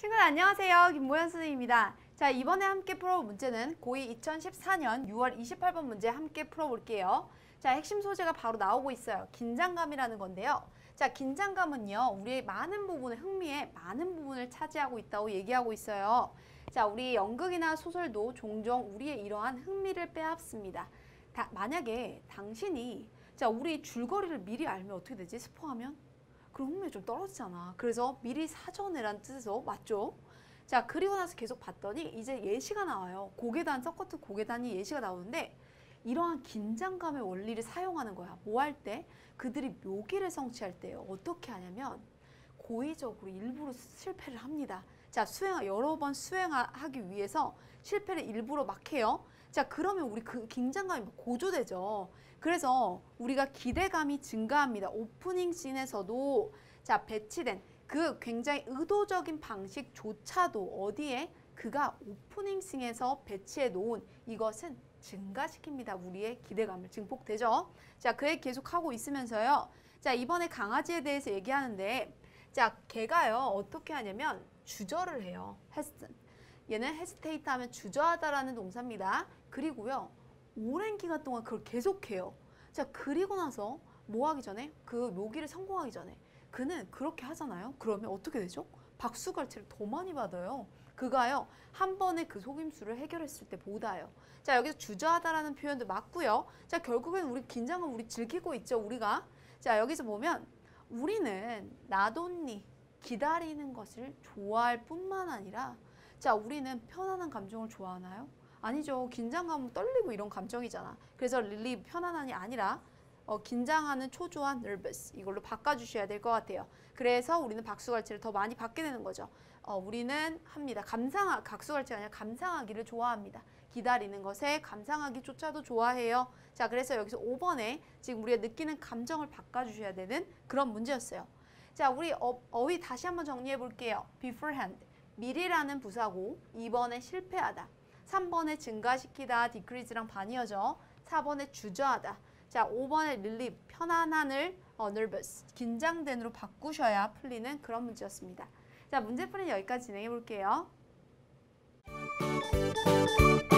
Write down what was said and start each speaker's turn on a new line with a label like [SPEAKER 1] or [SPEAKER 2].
[SPEAKER 1] 친구들 안녕하세요. 김모연 선생님입니다. 자, 이번에 함께 풀어볼 문제는 고2 2014년 6월 28번 문제 함께 풀어볼게요. 자, 핵심 소재가 바로 나오고 있어요. 긴장감이라는 건데요. 자, 긴장감은요, 우리의 많은 부분의 흥미의 많은 부분을 차지하고 있다고 얘기하고 있어요. 자, 우리 연극이나 소설도 종종 우리의 이러한 흥미를 빼앗습니다. 만약에 당신이 우리 줄거리를 미리 알면 어떻게 되지? 스포하면? 그럼 흥미가 좀 떨어지잖아. 그래서 미리 사전에란 뜻에서 맞죠? 자, 그리고 나서 계속 봤더니 이제 예시가 나와요. 고개단, 서커트 고개단이 예시가 나오는데 이러한 긴장감의 원리를 사용하는 거야. 뭐 할 때? 그들이 묘기를 성취할 때요. 어떻게 하냐면 고의적으로 일부러 실패를 합니다. 자, 여러 번 수행하기 위해서 실패를 일부러 막 해요. 자, 그러면 우리 그 긴장감이 고조되죠. 그래서 우리가 기대감이 증가합니다. 오프닝 씬에서도 자, 배치된 그 굉장히 의도적인 방식조차도 어디에 그가 오프닝 씬에서 배치해 놓은 이것은 증가시킵니다. 우리의 기대감을 증폭되죠. 자, 그 얘기 계속하고 있으면서요. 자, 이번에 강아지에 대해서 얘기하는데 자, 걔가요 어떻게 하냐면 주저를 해요. 얘는 헤스테이트 하면 주저하다라는 동사입니다. 그리고요 오랜 기간 동안 그걸 계속해요. 자, 그리고 나서 뭐 하기 전에? 그 묘기를 성공하기 전에 그는 그렇게 하잖아요. 그러면 어떻게 되죠? 박수갈채를 더 많이 받아요. 그가요 한 번에 그 속임수를 해결했을 때 보다요. 자, 여기서 주저하다라는 표현도 맞고요. 자, 결국엔 우리 긴장은 우리 즐기고 있죠. 우리가. 자, 여기서 보면 우리는 나돈니 기다리는 것을 좋아할 뿐만 아니라 자, 우리는 편안한 감정을 좋아하나요? 아니죠. 긴장감은 떨리고 이런 감정이잖아. 그래서 릴리 편안함이 아니라 긴장하는 초조한 nervous 이걸로 바꿔주셔야 될 것 같아요. 그래서 우리는 박수갈채를 더 많이 받게 되는 거죠. 우리는 합니다. 박수갈채가 아니라 감상하기를 좋아합니다. 기다리는 것에 감상하기조차도 좋아해요. 자, 그래서 여기서 5번에 지금 우리가 느끼는 감정을 바꿔주셔야 되는 그런 문제였어요. 자, 우리 어휘 다시 한번 정리해 볼게요. beforehand, 미리라는 부사고 2번에 실패하다, 3번에 증가시키다, decrease랑 반이어져. 4번에 주저하다. 자, 5번에 relieve, 편안한을 nervous, 긴장된으로 바꾸셔야 풀리는 그런 문제였습니다. 자, 문제풀이는 여기까지 진행해 볼게요.